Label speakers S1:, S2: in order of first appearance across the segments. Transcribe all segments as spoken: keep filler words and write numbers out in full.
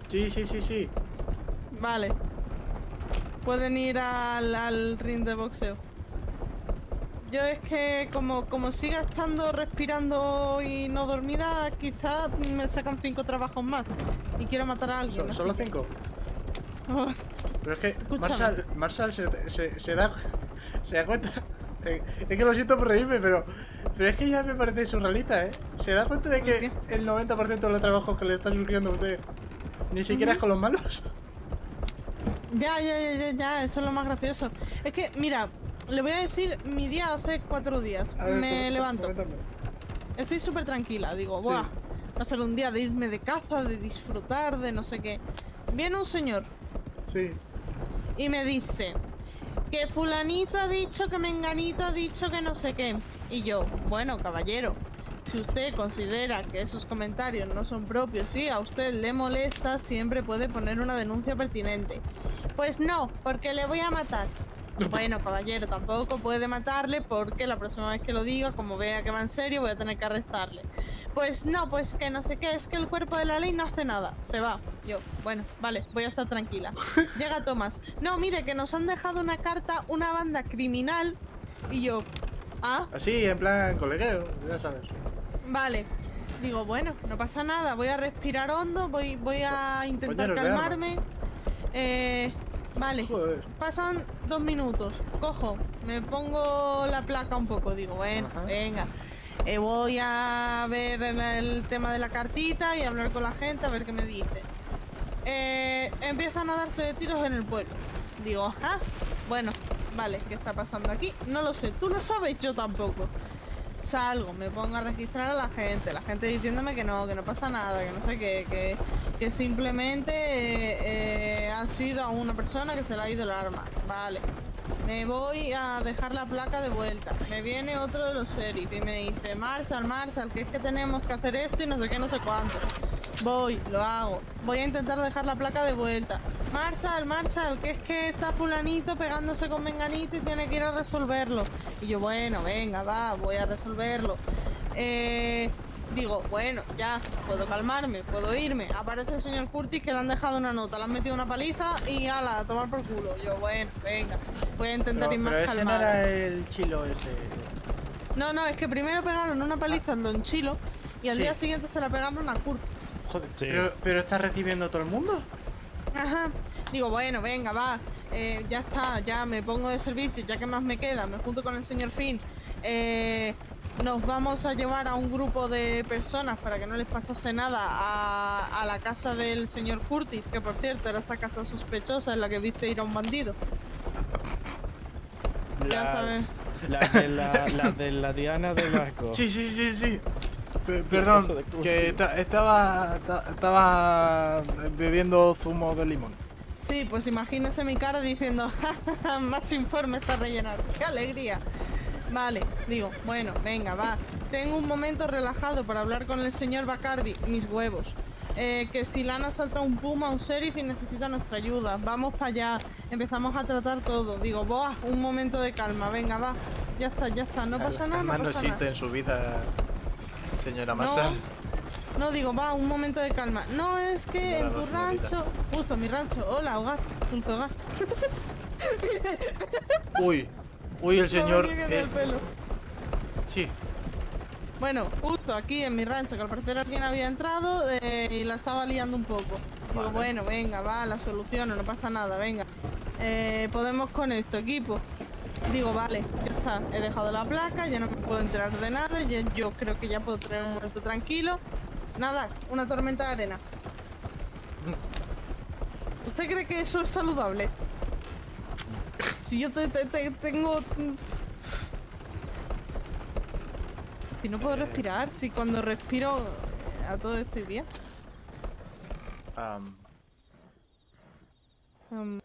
S1: Sí, sí, sí, sí.
S2: Vale. Pueden ir al, al ring de boxeo. Yo es que como, como siga estando respirando y no dormida, quizás me sacan cinco trabajos más. Y quiero matar a alguien.
S1: So,
S2: así
S1: ¿Solo
S2: que-
S1: cinco?
S2: Oh,
S1: Pero es que
S2: escúchame.
S1: Marshall, Marshall se, se, se da se da cuenta. Es que lo siento por reírme, pero pero es que ya me parece surrealista, ¿eh? Se da cuenta de
S2: ¿El
S1: que
S2: qué?
S1: el noventa por ciento de los trabajos que le están surgiendo a usted ni siquiera
S2: Ujú.
S1: es con los malos.
S2: Ya, ya, ya, ya, ya, eso es lo más gracioso. Es que, mira, le voy a decir mi día hace cuatro días.
S1: A ver,
S2: Me levanto.
S1: coméntame.
S2: Estoy súper tranquila, digo,
S1: Sí.
S2: buah, va a ser un día de irme de caza, de disfrutar, de no sé qué. Viene un señor
S1: Sí.
S2: y me dice que fulanito ha dicho, que menganito ha dicho que no sé qué. Y yo, bueno, caballero, si usted considera que esos comentarios no son propios y a usted le molesta, siempre puede poner una denuncia pertinente. Pues no, porque le voy a matar. Bueno, caballero, tampoco puede matarle porque la próxima vez que lo diga, como vea que va en serio, voy a tener que arrestarle. Pues no, pues que no sé qué, es que el cuerpo de la ley no hace nada. Se va. Yo, bueno, vale, voy a estar tranquila. Llega Tomás. No, mire, que nos han dejado una carta, una banda criminal. Y yo, ah,
S1: Así, en plan colegueo, ya sabes.
S2: vale. Digo, bueno, no pasa nada, voy a respirar hondo, voy, voy a intentar
S1: Compañeros de armas.
S2: calmarme. Eh, vale,
S1: Joder.
S2: pasan dos minutos, cojo, me pongo la placa un poco, digo, bueno,
S1: Ajá.
S2: venga. Eh, voy a ver el, el tema de la cartita y hablar con la gente a ver qué me dice. Eh, empiezan a darse tiros en el pueblo. Digo, ah, bueno, vale, ¿qué está pasando aquí? No lo sé, tú lo sabes, yo tampoco. Salgo, me pongo a registrar a la gente, la gente diciéndome que no, que no pasa nada, que no sé qué, que, que simplemente eh, eh, ha sido a una persona que se le ha ido el arma. Vale. Me voy a dejar la placa de vuelta. Me viene otro de los sheriff y me dice, Marshall, Marshall, que es que tenemos que hacer esto y no sé qué, no sé cuánto. Voy, lo hago. Voy a intentar dejar la placa de vuelta. Marshall, Marshall, que es que está fulanito pegándose con menganito y tiene que ir a resolverlo. Y yo, bueno, venga, va, voy a resolverlo. Eh... Digo, bueno, ya, puedo calmarme, puedo irme. Aparece el señor Curtis que le han dejado una nota, le han metido una paliza y ala, a tomar por culo. Yo, bueno, venga, voy a intentar
S1: Pero,
S2: ir más
S1: pero ese no
S2: calmada.
S1: era el chilo ese.
S2: No, no, es que primero pegaron una paliza en Don Chilo y al
S1: Sí.
S2: día siguiente se la pegaron a Curtis.
S1: Joder,
S3: Sí.
S1: pero, pero está recibiendo todo el mundo.
S2: Ajá. Digo, bueno, venga, va. Eh, ya está, ya me pongo de servicio, ya que más me queda, me junto con el señor Finn. Eh, nos vamos a llevar a un grupo de personas para que no les pasase nada a, a la casa del señor Curtis, que por cierto era esa casa sospechosa en la que viste ir a un bandido. Ya
S3: La,
S2: sabes.
S3: la de la, la de la Diana de Vasco.
S1: Sí, sí, sí, sí. Pe-
S3: Eso
S1: Perdón,
S3: de Curtis.
S1: que ta- estaba, ta- estaba bebiendo zumo de limón.
S2: Sí, pues imagínese mi cara diciendo, "Ja, ja, ja, más informes a rellenar. ¡Qué alegría! Vale, digo, bueno, venga, va. Tengo un momento relajado para hablar con el señor Bacardi, mis huevos. Eh, que si le han asaltado un puma, un sheriff y necesita nuestra ayuda. Vamos para allá, empezamos a tratar todo. Digo, boah, un momento de calma, venga, va. Ya está, ya está, no pasa nada, no
S1: Calma no
S2: pasa
S1: existe
S2: nada.
S1: en su vida, señora
S2: No,
S1: Marshall.
S2: no, digo, va, un momento de calma. No, es que
S1: Señora,
S2: en
S1: no,
S2: tu
S1: señorita.
S2: rancho... Justo, mi rancho. Hola, hogar, dulce hogar.
S1: Uy, uy, el señor.
S2: No me niegues
S1: eh,
S2: el pelo.
S1: sí,
S2: Bueno, justo aquí en mi rancho, que al parecer alguien había entrado eh, y la estaba liando un poco. Digo,
S1: Vale.
S2: bueno, venga, va, la soluciono, no pasa nada, venga. Eh, podemos con esto, equipo. Digo, vale, ya está, he dejado la placa, ya no me puedo enterar de nada, ya- yo creo que ya puedo tener un momento tranquilo. Nada, una tormenta de arena. ¿Usted cree que eso es saludable? Si yo te, te- te- tengo... Si no puedo respirar, si cuando respiro eh, a todo estoy bien.
S1: am,
S2: Um,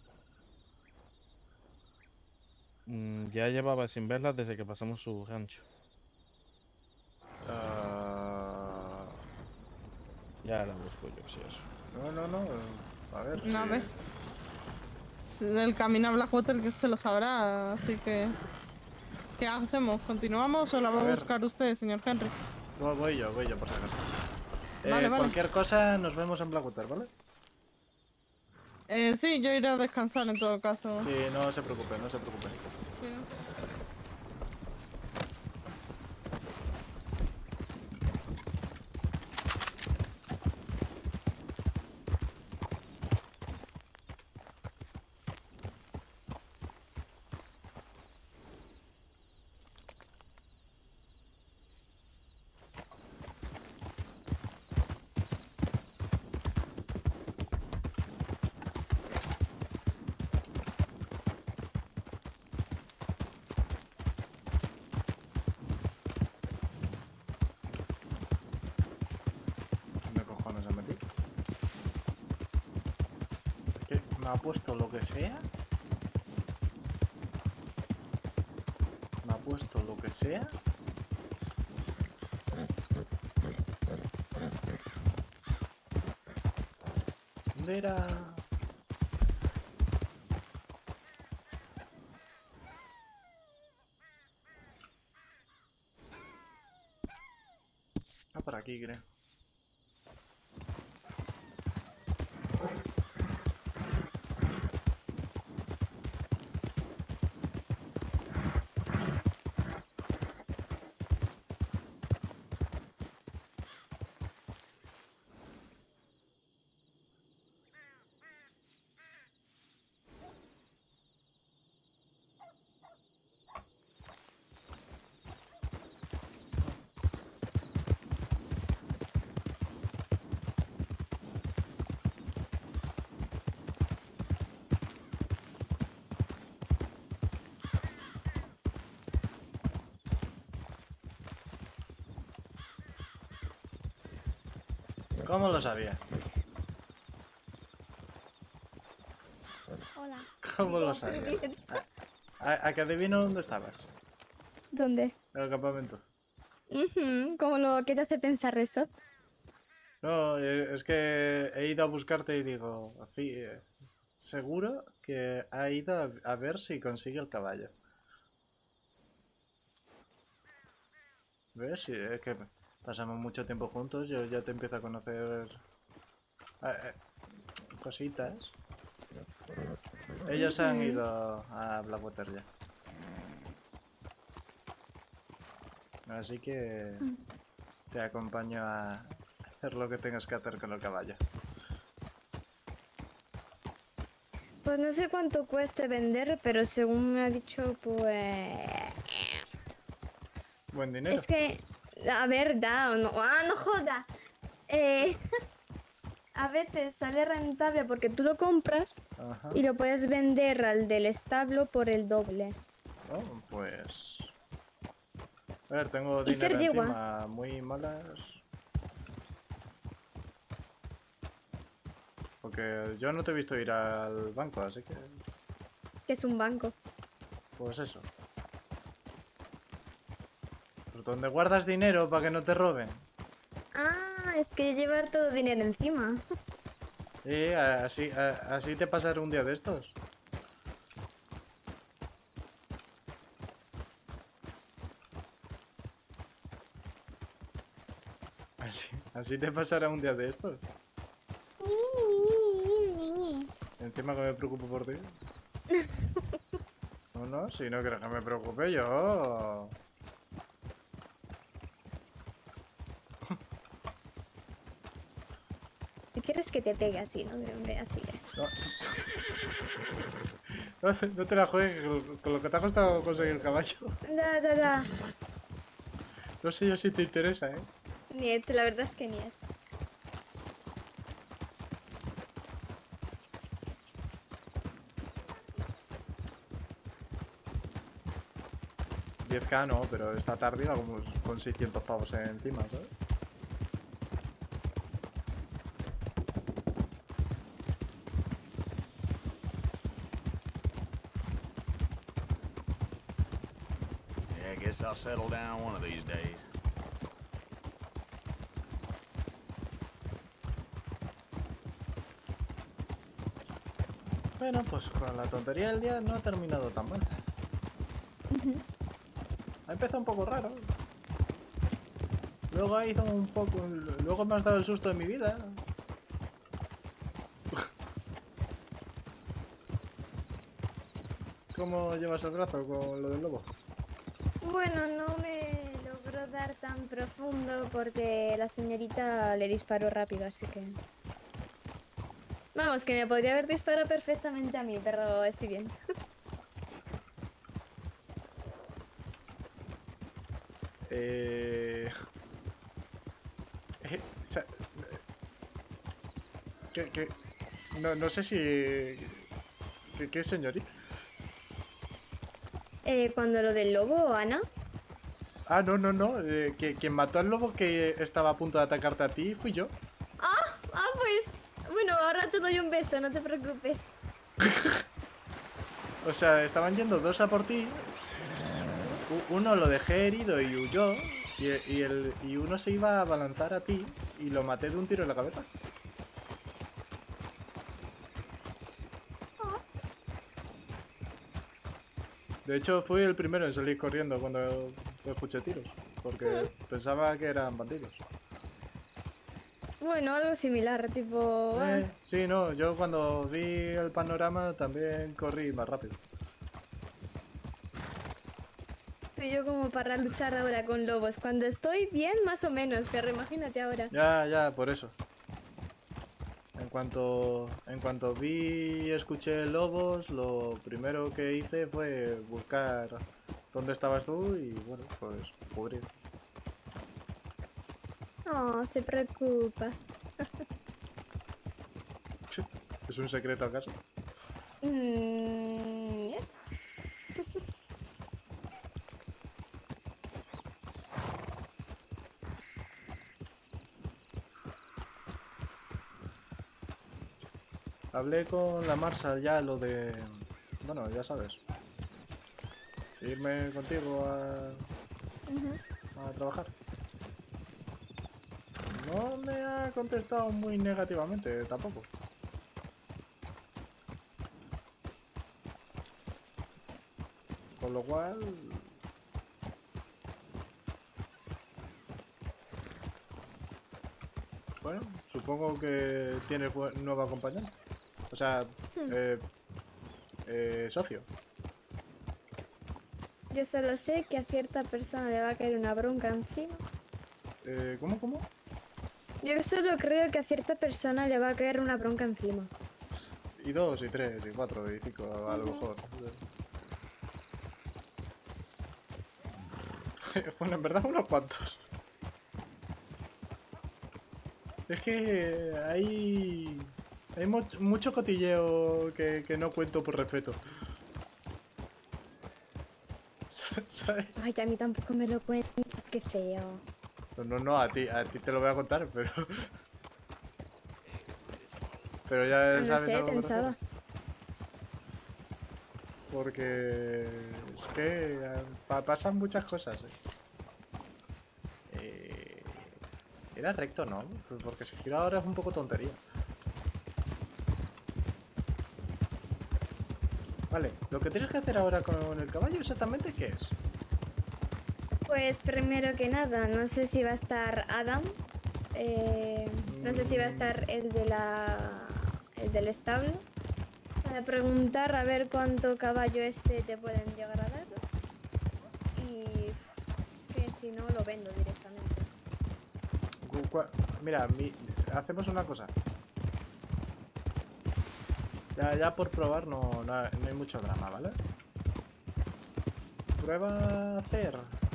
S3: Mm, ya llevaba sin verla desde que pasamos su rancho.
S1: ah,
S3: Ya la busco yo, si eso.
S1: no, no, no. A ver.
S2: no, a
S1: sí.
S2: ver. Del camino a Blackwater que se lo sabrá, así que... ¿Qué hacemos? ¿Continuamos o la va
S1: A
S2: a
S1: ver.
S2: buscar usted, señor Henry?
S1: Voy voy yo, voy yo por si acaso. Eh,
S2: Vale, vale.
S1: Cualquier cosa, nos vemos en Blackwater, ¿vale?
S2: Eh, sí, yo iré a descansar en todo caso.
S1: Sí, no se preocupe, no se preocupe. ¿Dónde cojones se metí? ¿Qué? ¿Me ha puesto lo que sea? ¿Me ha puesto lo que sea? ¿Dónde era? Ah, por aquí creo. ¿Cómo lo sabía?
S4: Hola.
S1: ¿Cómo lo sabía? ¿A, a, a que adivino dónde estabas?
S4: ¿Dónde?
S1: En el campamento.
S4: Ujú, ¿cómo lo que te hace pensar eso?
S1: No, eh, es que he ido a buscarte y digo, fi- eh, seguro que ha ido a, a ver si consigue el caballo. ¿Ves? Sí, es que pasamos mucho tiempo juntos, yo ya te empiezo a conocer eh, eh, cositas. Ellos han
S4: Ujú.
S1: ido a Blackwater ya. Así que te acompaño a hacer lo que tengas que hacer con el caballo.
S4: Pues no sé cuánto cueste vender, pero según me ha dicho, pues...
S1: Buen dinero.
S4: Es que, a ver, da o no... ¡Ah, no joda! Eh, a veces sale rentable porque tú lo compras
S1: Ajá.
S4: y lo puedes vender al del establo por el doble.
S1: Oh, pues... A ver, tengo
S4: Y ser
S1: dinero
S4: yegua.
S1: encima, muy malas. Porque yo no te he visto ir al banco, así que...
S4: Que es un banco.
S1: Pues eso. Pues donde guardas dinero para que no te roben.
S4: Ah, es que llevar todo dinero encima.
S1: Y así, a- así te pasará un día de estos. Así, así te pasará un día de estos. Encima que me preocupo por ti. No, no, si no quieres que me preocupe yo.
S4: Si quieres que te pegue así, ¿no? Hombre, así.
S1: No, no, no te la juegues con, con lo que te ha costado conseguir el caballo.
S4: Da, da, da.
S1: No sé yo si te interesa, ¿eh?
S4: Niet, la verdad es que niet.
S1: diez k no, pero esta tarde iba como con seiscientos pavos encima, ¿sabes?
S5: Yeah, I guess I'll settle down one of these days.
S1: Bueno, pues con la tontería del día no ha terminado tan mal. Ha empezado un poco raro. Luego ha ido un poco... Luego me has dado el susto de mi vida. cómo llevas el brazo con lo del lobo?
S4: Bueno, no me logró dar tan profundo porque la señorita le disparó rápido, así que... Vamos, que me podría haber disparado perfectamente a mí, pero estoy bien.
S1: Eh... eh, sa- ¿Qué, qué? No, no sé si... ¿Qué, qué señorita?
S4: Eh, cuando lo del lobo, Ana...
S1: Ah, no, no, no. Eh, que, quien mató al lobo que estaba a punto de atacarte a ti fui yo.
S4: Ah, ah, pues... Bueno, ahora te doy un beso, no te preocupes.
S1: O sea, estaban yendo dos a por ti. U- Uno lo dejé herido y huyó. Y, y, el, y uno se iba a balanzar a ti y lo maté de un tiro en la cabeza. De hecho, fui el primero en salir corriendo cuando escuché tiros. Porque pensaba que eran bandidos.
S4: Bueno, algo similar, tipo... ah,
S1: Eh, sí, no, yo cuando vi el panorama también corrí más rápido.
S4: Soy yo como para luchar ahora con lobos. Cuando estoy bien, más o menos, pero imagínate ahora.
S1: Ya, ya, por eso. En cuanto, en cuanto vi y escuché lobos, lo primero que hice fue buscar dónde estabas tú y bueno, pues cubrir.
S4: No, se preocupa.
S1: ¿Es un secreto acaso?
S4: Mm,
S1: Hablé con la Marsa ya lo de... Bueno, ya sabes. Irme contigo a,
S4: ujú.
S1: a trabajar. No me ha contestado muy negativamente tampoco. Con lo cual... Bueno, supongo que tienes bu- nuevo acompañante. O sea, eh, eh, socio.
S4: Yo solo sé que a cierta persona le va a caer una bronca encima.
S1: Eh, ¿Cómo, cómo?
S4: Yo solo creo que a cierta persona le va a caer una bronca encima.
S1: Y dos, y tres, y cuatro, y cinco, a lo mejor. Bueno, en verdad unos cuantos. Es que hay... Hay mu- mucho cotilleo que, que no cuento por respeto. ¿Sabes?
S4: Ay, a mí tampoco me lo cuentas, qué feo.
S1: No, no, no, a ti, a ti te lo voy a contar, pero... Pero ya
S4: No
S1: sabes
S4: sé,
S1: algo que
S4: pensaba.
S1: refiero. Porque... Es que eh, pa- pasan muchas cosas, eh. Eh, Era recto, ¿no? Pues porque si gira ahora es un poco tontería. Vale, lo que tienes que hacer ahora con el caballo exactamente, ¿qué es?
S4: Pues primero que nada, no sé si va a estar Adam. eh, no sé si va a estar el de la. el del establo. Para preguntar a ver cuánto caballo este te pueden llegar a dar. Y es que si no lo vendo directamente.
S1: Cu- cua- Mira, mi- hacemos una cosa. Ya, ya por probar no, no, hay- no hay mucho drama, ¿vale? Prueba a hacer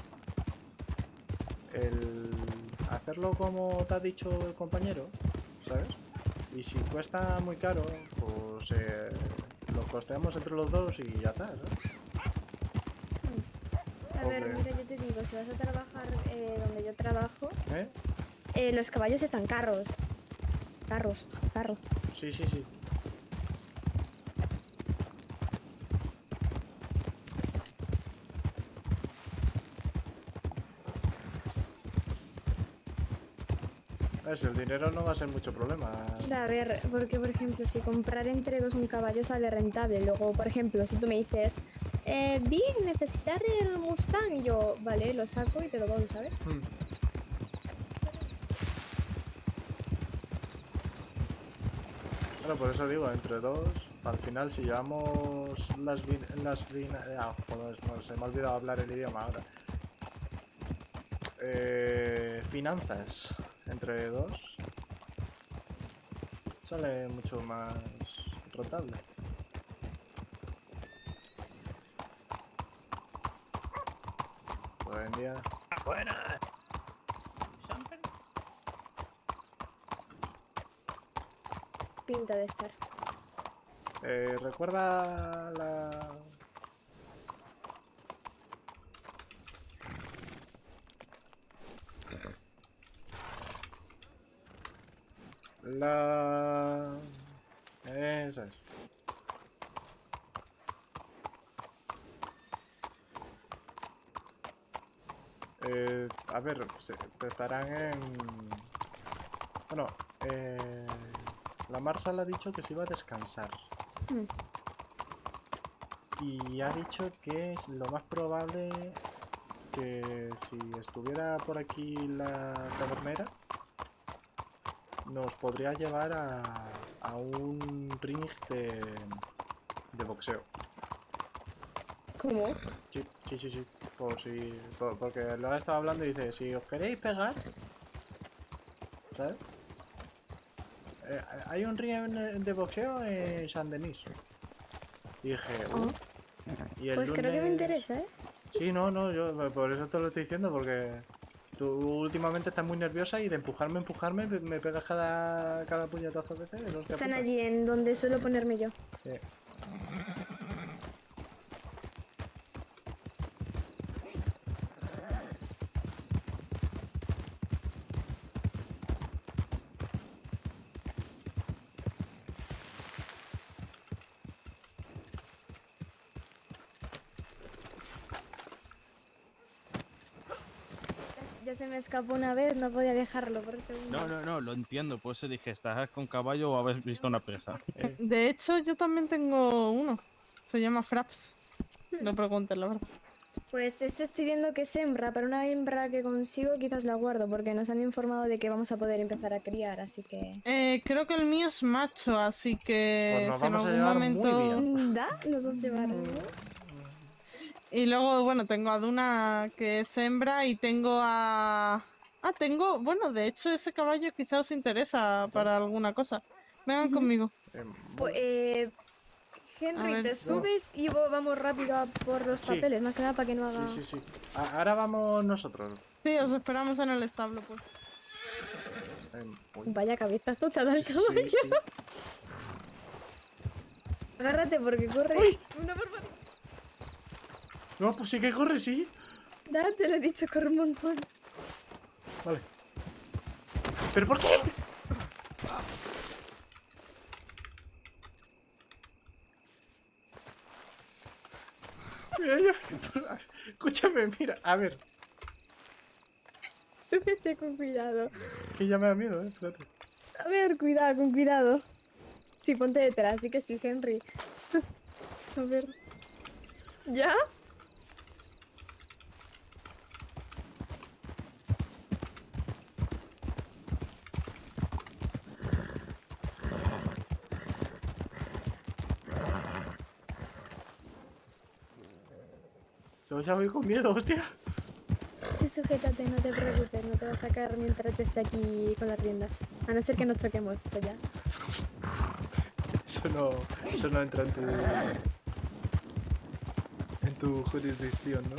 S1: el hacerlo como te ha dicho el compañero, ¿sabes? Y si cuesta muy caro, pues eh, lo costeamos entre los dos y ya está, ¿sabes?
S4: A ver,
S1: Ok.
S4: mira, yo te digo, si vas a trabajar eh, donde yo trabajo,
S1: ¿Eh?
S4: eh, los caballos están carros. Carros, carro.
S1: Sí, sí, sí. A ver, si el dinero no va a ser mucho problema.
S4: A ver, porque por ejemplo, si comprar entre dos un caballo sale rentable, luego, por ejemplo, si tú me dices, eh, bien, necesitar el Mustang, y yo, vale, lo saco y te lo doy, ¿sabes?
S1: Hmm. Bueno, por eso digo, entre dos... Al final, si llevamos las vin- las vin- ah, joder, no, se me ha olvidado hablar el idioma ahora. Eh, finanzas entre dos sale mucho más rentable. Hoy en día.
S4: Pinta de estar.
S1: Eh, recuerda la. La. Esa es. Eh, a ver, se- te estarán en. Bueno, eh, la Marsal ha dicho que se iba a descansar.
S4: Mm.
S1: Y ha dicho que es lo más probable que si estuviera por aquí la tabernera, nos podría llevar a, a un ring de, de boxeo.
S4: ¿Cómo?
S1: Sí, sí, sí, sí. Por si, por- porque lo ha estado hablando y dice, si os queréis pegar, ¿sabes? Eh, hay un ring de boxeo en San Denis. Y dije, uh, y el
S4: Pues creo que me
S1: lunes-
S4: interesa, ¿eh?
S1: Sí, no, no, yo por eso te lo estoy diciendo, porque tú últimamente estás muy nerviosa y de empujarme, empujarme, me me pegas cada, cada puñetazo a veces. los hostia
S4: Están
S1: puta.
S4: allí en donde suelo ponerme yo.
S1: Sí.
S4: Ya se me escapó una vez, no podía dejarlo por segundo.
S3: No, no, no, lo entiendo. Por eso dije, ¿estás con caballo o habéis visto una presa?
S1: Eh,
S2: De hecho, yo también tengo uno. Se llama Fraps. No preguntes, la verdad.
S4: Pues este estoy viendo que es hembra, pero una hembra que consigo quizás la guardo, porque nos han informado de que vamos a poder empezar a criar, así que...
S2: Eh, creo que el mío es macho, así que
S1: Pues nos
S2: si en
S1: vamos a
S2: algún
S1: llevar muy
S2: momento...
S1: bien.
S4: ¿Da? Nos vamos a llevar, ¿no?
S2: Y luego, bueno, tengo a Duna, que es hembra, y tengo a... Ah, tengo... Bueno, de hecho, ese caballo quizá os interesa para alguna cosa. Vengan conmigo.
S1: eh,
S4: Pues, eh, Henry,
S2: A ver,
S4: te
S2: no.
S4: subes y vo- vamos rápido a por los
S1: Sí.
S4: papeles, más que nada para que no haga...
S1: sí, sí, sí. A- ahora vamos nosotros.
S2: Sí, os esperamos en el establo, pues.
S1: Eh, uy,
S4: Vaya cabezazo te ha dado el
S1: sí,
S4: caballo.
S1: sí.
S4: Agárrate porque corre. Una por favor.
S1: No, pues sí que corre, sí.
S4: Da, te lo he dicho, corre un montón.
S1: Vale. ¿Pero por qué? Mira, yo- Escúchame, mira, a ver,
S4: Súbete con cuidado.
S1: que ya me da miedo, eh, espérate.
S4: A ver, cuidado, con cuidado. Sí, ponte detrás, sí que sí, Henry. A ver. ¿Ya?
S1: Yo ya voy con miedo, hostia.
S4: Sí, sujétate, no te preocupes, no te vas a caer mientras yo esté aquí con las riendas. A no ser que nos choquemos, eso ya.
S1: Eso no, eso no entra en tu, en tu jurisdicción, ¿no?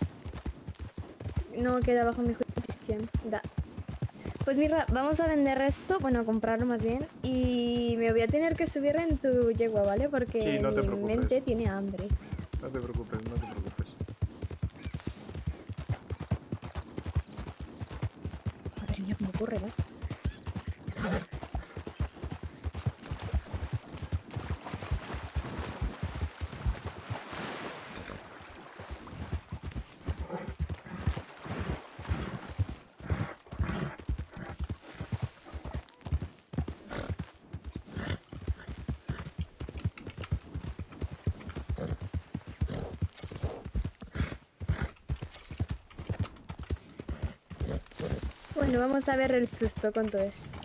S4: No queda bajo mi jurisdicción. Da. Pues mira, vamos a vender esto, bueno, a comprarlo más bien, y me voy a tener que subir en tu yegua, ¿vale? Porque
S1: Sí, no te
S4: mi
S1: preocupes.
S4: mente tiene hambre.
S1: No te preocupes, no te preocupes.
S4: Madre mía, cómo ocurre esto. Bueno, vamos a ver el susto, ¿cuánto es?